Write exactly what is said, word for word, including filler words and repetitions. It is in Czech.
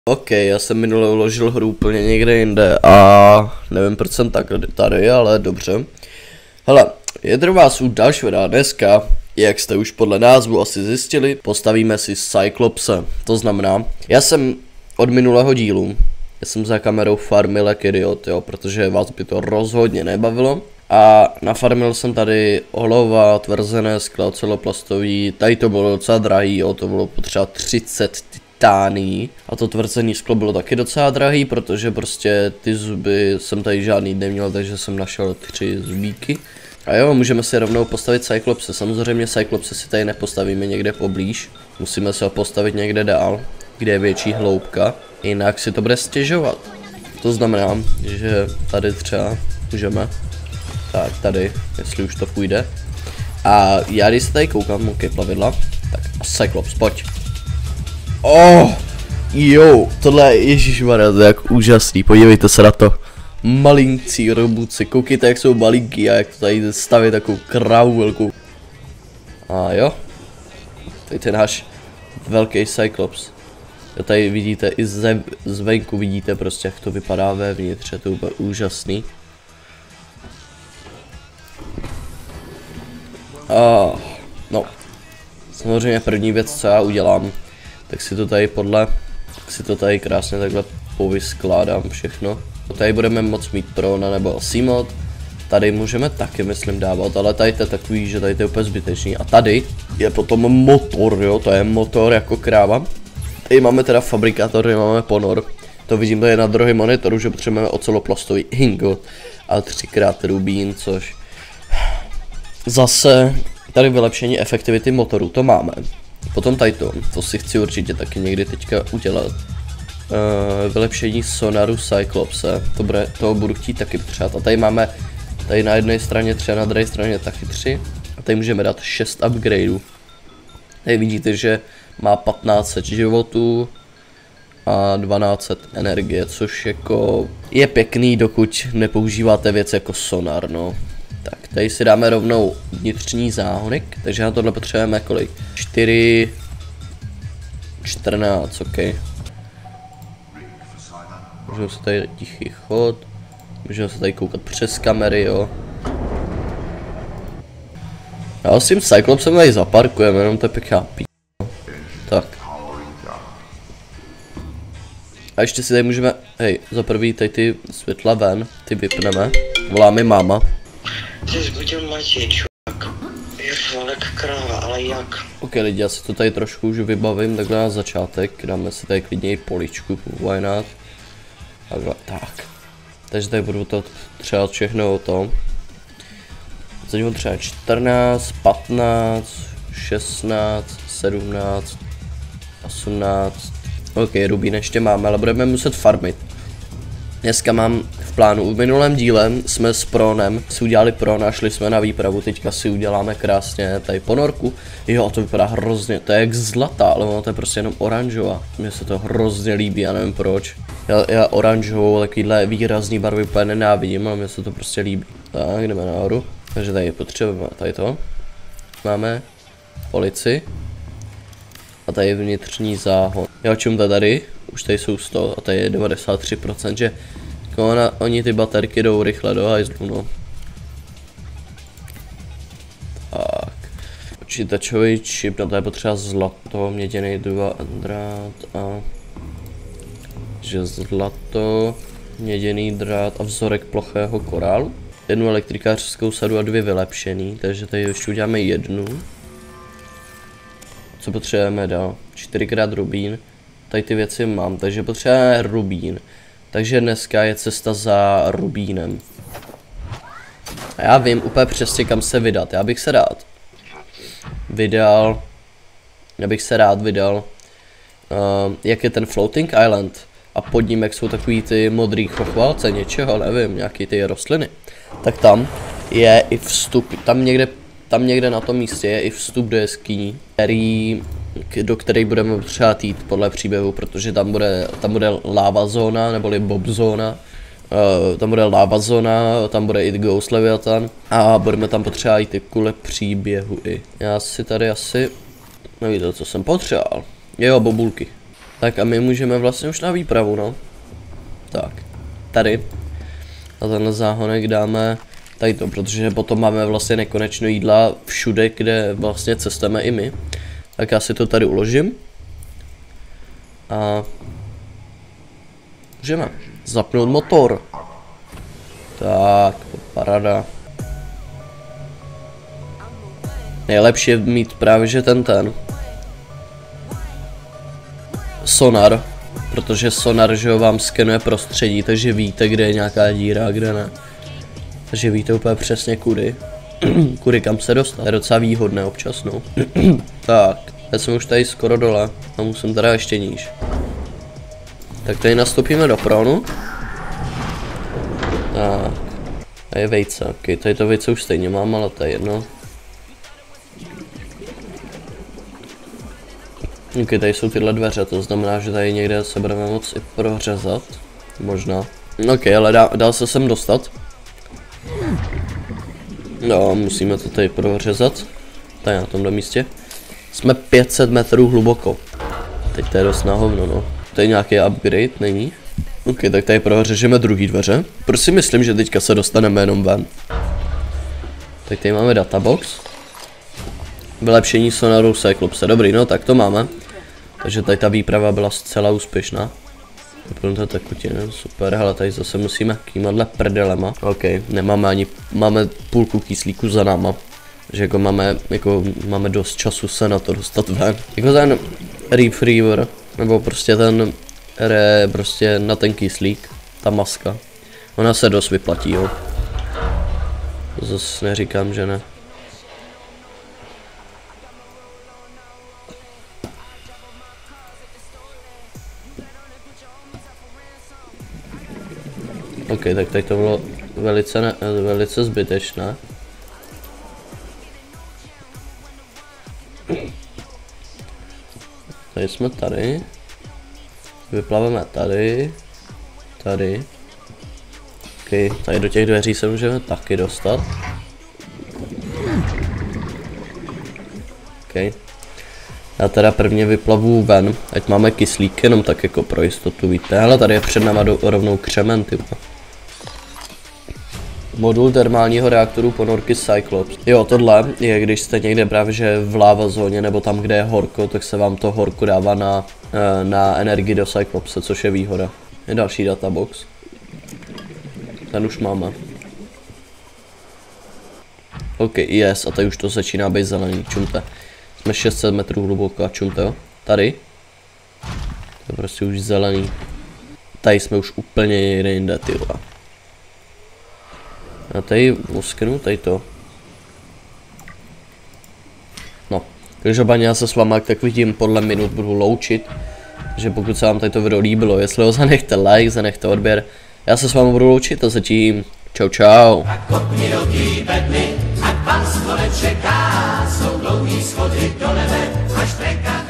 OK, já jsem minule uložil hru úplně někde jinde a nevím proč jsem tak tady, ale dobře. Hele, je to vás u dalšího videa. Dneska, jak jste už podle názvu asi zjistili, postavíme si Cyclopse. To znamená, já jsem od minulého dílu, já jsem za kamerou farmil jak idiot, jo, protože vás by to rozhodně nebavilo. A nafarmil jsem tady olova, tvrzené sklo, celoplastový, tady to bylo docela drahý, jo, to bylo potřeba třicet titánií. A to tvrzené sklo bylo taky docela drahý, protože prostě ty zuby jsem tady žádný neměl, takže jsem našel tři zubíky. A jo, můžeme si rovnou postavit Cyclopse. Samozřejmě Cyclopse si tady nepostavíme někde poblíž, musíme se ho postavit někde dál, kde je větší hloubka, jinak si to bude stěžovat. To znamená, že tady třeba můžeme, tak tady, jestli už to půjde. A já když se tady koukám, ok, plavidla, tak a Cyclops, pojď. Oh, jo, tohle je ježišmarja, to je jak úžasný, podívejte se na to. Malincí robuci, koukejte jak jsou malinký a jak to tady staví takovou krávu velkou. A jo, tady ten náš velký Cyclops. A tady vidíte i ze, zvenku vidíte prostě jak to vypadá vevnitř, je to úplně úžasný. A no, samozřejmě první věc co já udělám, tak si to tady podle, tak si to tady krásně takhle povyskládám všechno. Tady budeme moct mít prona nebo C-mod, tady můžeme taky myslím dávat, ale tady to je takový, že tady to je úplně zbytečný. A tady je potom motor, jo, to je motor jako kráva. Tady máme teda fabrikátor, tady máme ponor. To vidím tady na druhém monitoru, že potřebujeme oceloplastový ingot a třikrát rubín, což zase tady vylepšení efektivity motoru, to máme. Potom tady to, to si chci určitě taky někdy teďka udělat. Uh, vylepšení sonaru Cyclopse, to bude, toho budu chtít taky potřebovat. A tady máme, tady na jedné straně tři a na druhé straně taky tři. A tady můžeme dát šest upgradeů. Tady vidíte, že má patnáct set životů a dvanáct set energie, což jako je pěkný, dokud nepoužíváte věc jako sonar, no. Tak, tady si dáme rovnou vnitřní záhonek, takže na tohle potřebujeme kolik? čtyři, čtrnáct, ok. Můžeme se tady tichý chod, můžeme se tady koukat přes kamery, jo. Já s tím Cyclopsem tady zaparkujeme, jenom to je pěkná pí. Tak. A ještě si tady můžeme, hej, za prvý tady ty světla ven, ty vypneme, volá mi máma. Jsi zbudil Matěj, čuvák. Je Valek kráva, ale jak? Ok lidi, já si to tady trošku už vybavím, takhle na začátek, dáme si tady klidně i poličku, why not? Takhle, tak. Takže tady budu to třeba všechno o tom. Teď budu třeba čtrnáct, patnáct, šestnáct, sedmnáct, osmnáct. Ok, rubín ještě máme, ale budeme muset farmit. Dneska mám v plánu, v minulém díle jsme s pronem si udělali pron a šli jsme na výpravu, teďka si uděláme krásně tady ponorku. Jo, to vypadá hrozně, to je jak zlatá, ale ono to je prostě jenom oranžová. Mně se to hrozně líbí, já nevím proč. Já, já oranžovou, takovýhle výrazný barvy úplně nenávidím, ale mně se to prostě líbí. Tak, jdeme nahoru. Takže tady potřebujeme tady to. Máme polici. A tady vnitřní záhon. Já čím to tady? Už tady jsou sto a tady je devadesát tři procent, že ona, oni ty baterky jdou rychle do hajzlu, no. Tak. Počítačový čip, na to je potřeba zlato, měděný dva drát a... že zlato, měděný drát a vzorek plochého korálu. Jednu elektrikářskou sadu a dvě vylepšený, takže tady ještě uděláme jednu. Co potřebujeme dál? čtyřikrát rubín. Tady ty věci mám, takže potřebujeme rubín. Takže dneska je cesta za rubínem. A já vím úplně přesně kam se vydat. Já bych se rád vydal. Já bych se rád vydal. Uh, jak je ten Floating Island. A pod ním jak jsou takový ty modrý chochvalce něčeho, nevím, nějaký ty rostliny. Tak tam je i vstup, tam někde, tam někde na tom místě je i vstup do jeskyní, který, do které budeme potřebovat jít podle příběhu, protože tam bude, tam bude lava zóna, neboli bob zóna, uh, tam bude lava zóna, tam bude i Ghost Leviathan a budeme tam potřebovat jít i kvůli příběhu i. Já si tady asi, nevíte co jsem potřeboval, jo, bobulky. Tak a my můžeme vlastně už na výpravu, no. Tak, tady. A tenhle záhonek dáme tady to, protože potom máme vlastně nekonečno jídla všude, kde vlastně cestujeme i my. Tak já si to tady uložím. A můžeme zapnout motor. Tak, parada. Nejlepší je mít právě že ten ten sonar, protože sonar, že ho vám skenuje prostředí, takže víte, kde je nějaká díra a kde ne. Takže víte úplně přesně kudy. Kudy kam se dostat. Je docela výhodné občas, no. Tak, já jsem už tady skoro dole a musím teda ještě níž. Tak tady nastoupíme do pronu. Tak, a je vejce, ok, tady to vejce už stejně mám, ale to je jedno. Ok, tady jsou tyhle dveře, to znamená, že tady někde se budeme moct i prořezat. Možná. Ok, ale dá, dá se sem dostat. No, musíme to tady prořezat. Tady na tomhle místě. Jsme pět set metrů hluboko. Teď to je dost na hovno, no. Tady nějaký upgrade, není? Ok, tak tady prořežeme druhý dveře. Proč si myslím, že teďka se dostaneme jenom ven. Tak tady máme databox. Vylepšení sonaru Cyclopse. Dobrý, no tak to máme. Takže tady ta výprava byla zcela úspěšná. Vypnuté tekutiny, super, hele, tady zase musíme kýmadle prdelema. Ok, nemáme ani, máme půlku kyslíku za náma. Takže jako máme, jako máme dost času se na to dostat ven. Jako ten Reef River, nebo prostě ten, re, prostě na ten kyslík, ta maska. Ona se dost vyplatí, jo. Zase neříkám, že ne. Ok, tak tady to bylo velice, ne, velice zbytečné. Tady jsme tady. Vyplaveme tady. Tady. Ok, tady do těch dveří se můžeme taky dostat. Ok. Já teda prvně vyplavu ven, ať máme kyslík, jenom tak jako pro jistotu, víte. Ale tady je před náma do, rovnou křemen, typa. Modul termálního reaktoru ponorky Cyclops. Jo, tohle je, když jste někde právě že v lava zóně nebo tam, kde je horko, tak se vám to horko dává na, na energii do Cyclopse, což je výhoda. Je další databox. Ten už máme. Ok, yes, a tady už to začíná být zelený, čumte. Jsme šest set metrů hluboko a čumte, jo. Tady. To je prostě už zelený. Tady jsme už úplně někde jinde, ty vole. A tady musknu, tady to. No, každopádně já se s váma tak vidím podle minut budu loučit. Takže pokud se vám tady to video líbilo, jestli ho zanechte like, zanechte odběr. Já se s vámi budu loučit a zatím čau čau. Ať pan skole čeká, jsou dlouhý schody do nebe, až treka.